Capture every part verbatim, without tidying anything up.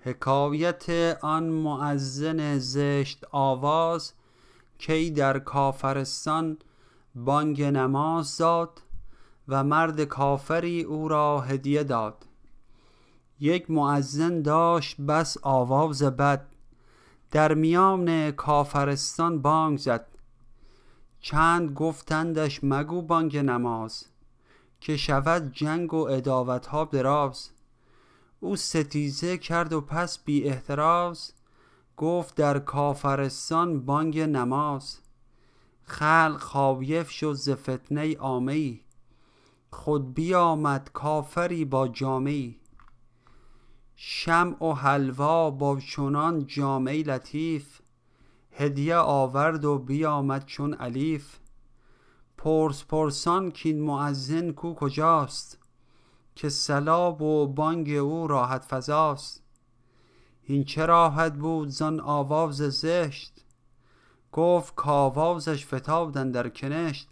حکایت آن مؤذن زشت آواز کی در کافرستان بانگ نماز داد و مرد کافری او را هدیه داد. یک مؤذن داشت بس آواز بد، در میان کافرستان بانگ زد. چند گفتندش مگو بانگ نماز، که شود جنگ و عداوت ها دراز. او ستیزه کرد و پس بی احتراز، گفت در کافرستان بانگ نماز. خلق خایف شد ز فتنه عامه‌ای، خود بیامد کافری با جامه‌ای. شمع و حلوا با چنان جامه لطیف، هدیه آورد و بیامد چون الیف. پرس پرسان کین مؤذن کو کجاست، که صلا و بانگ او راحت فزاست. این چه راحت بود زان آواز زشت، گفت کآوازش فتاد اندر کنشت.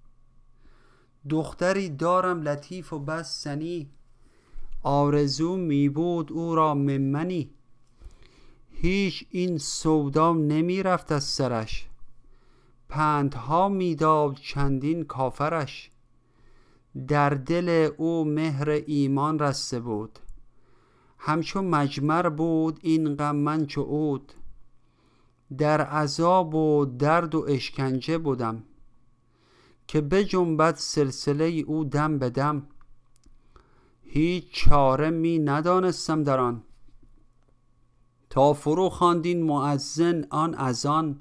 دختری دارم لطیف و بس سنی، آرزو می بود او را ممنی. هیچ این سودا نمی رفت از سرش، پندها می داد چندین کافرش. در دل او مهر ایمان رسته بود، همچو مجمر بود این غم من چو عود. در عذاب و درد و اشکنجه بودم، که بجنبد سلسله او دم به دم. هیچ چاره می ندانستم در آن، تا فرو خواند این مؤذن آن اذان.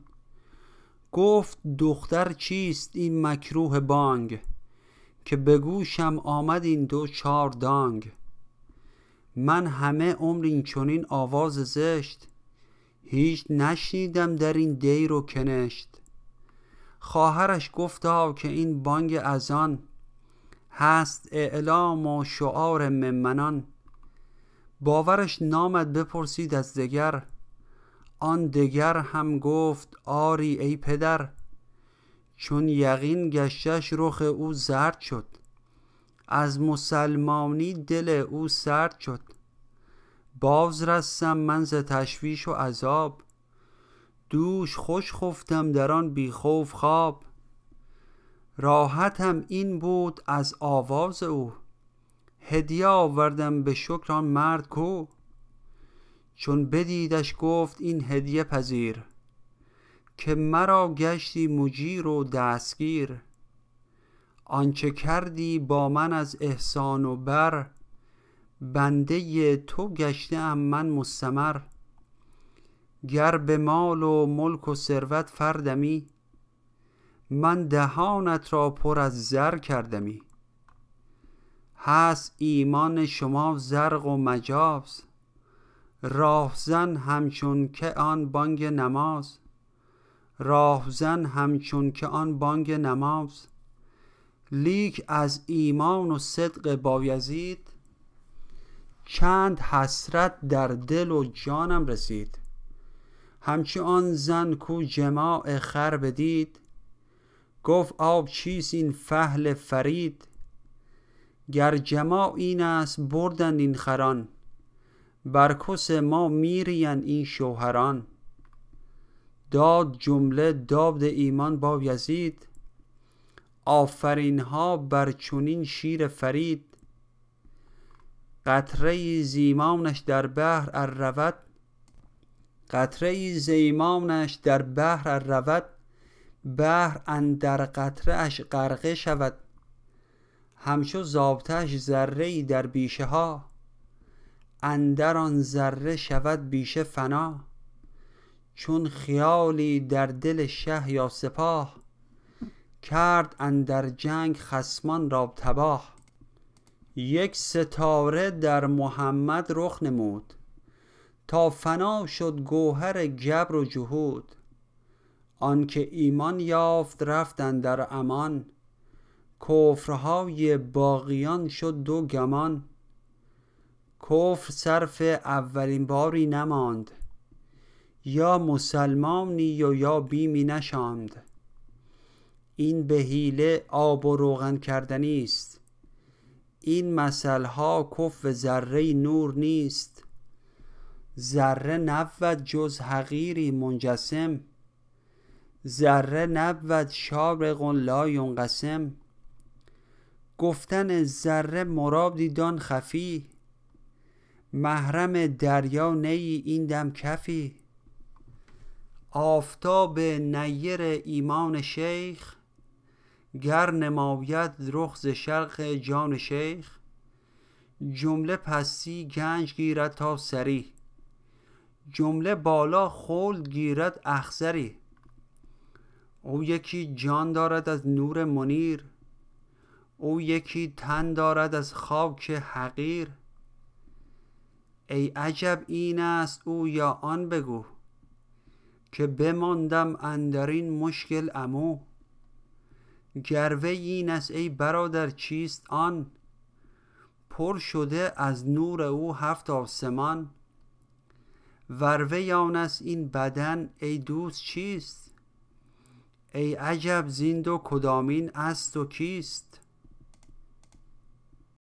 گفت دختر چیست این مکروه بانگ، که به گوشم آمد این دو چار دانگ. من همه عمر این چنین آواز زشت، هیچ نشنیدم در این دیر و کنشت. خواهرش گفتا که این بانگ اذان، هست اعلام و شعار ممنان. باورش نامد بپرسید از دگر، آن دگر هم گفت آری ای پدر. چون یقین گشتش رخ او زرد شد، از مسلمانی دل او سرد شد. باز رستم من ز تشویش و عذاب، دوش خوش خفتم در آن بی خوف خواب. راحتم این بود از آواز او، هدیه آوردم به شکر آن مرد کو. چون بدیدش گفت این هدیه پذیر، که مرا گشتی مجیر و دستگیر. آنچه کردی با من از احسان و بر، بنده تو گشته ام من مستمر. گر به مال و ملک و ثروت فردمی، من دهانت را پر از زر کردمی. هست ایمان شما زرق و مجاز، راهزن همچون که آن بانگ نماز. راهزن همچون که آن بانگ نماز، لیک از ایمان و صدق بایزید، چند حسرت در دل و جانم رسید. همچون آن زن کو جماع خر بدید، گفت آب چیست این فحل فرید. گر جماع این است بردند این خران، بر کس ما میریند این شوهران. داد جمله داد ایمان بایزید، آفرین ها بر چنین شیر فرید. قطره ز ایمانش در بحر ار رود، قطره ز ایمانش در بحر ار رود. بحر اندر قطره اش غرقه شود، همچو ذابتش ذره ای در بیشه ها. اندر آن ذره شود بیشه فنا، چون خیالی در دل شه یا سپاه. کرد اندر جنگ خصمان را تباه. یک ستاره در محمد رخ نمود، تا فنا شد گوهر جبر و جهود. آنکه ایمان یافت رفت اندر امان، کفرهای باقیان شد دو گمان. کفر صرف اولین باری نماند، یا مسلمانی و یا بیمی نشاند. این به حیله آب و روغن کردنی است، این مثلها کف ذره نور نیست. ذره نبود جز حقیری منجسم، ذره نبود شارق لا ینقسم. گفتن ذره مرادی دان خفی، محرم دریا نیی این دم کفی. آفتاب نیر ایمان شیخ، گر نماید رخ ز شرق جان شیخ. جمله پستی گنج گیرد تا سری، جمله بالا خلد گیرد اخسری. او یکی جان دارد از نور منیر، او یکی تن دارد از خاک حقیر. ای عجب این است او یا آن بگو، که بماندم اندرین مشکل عمو. گر وی این است ای برادر چیست آن، پر شده از نور او هفت آسمان. ور وی آن است این بدن ای دوست چیست، ای عجب زین دو کدامین است و کیست.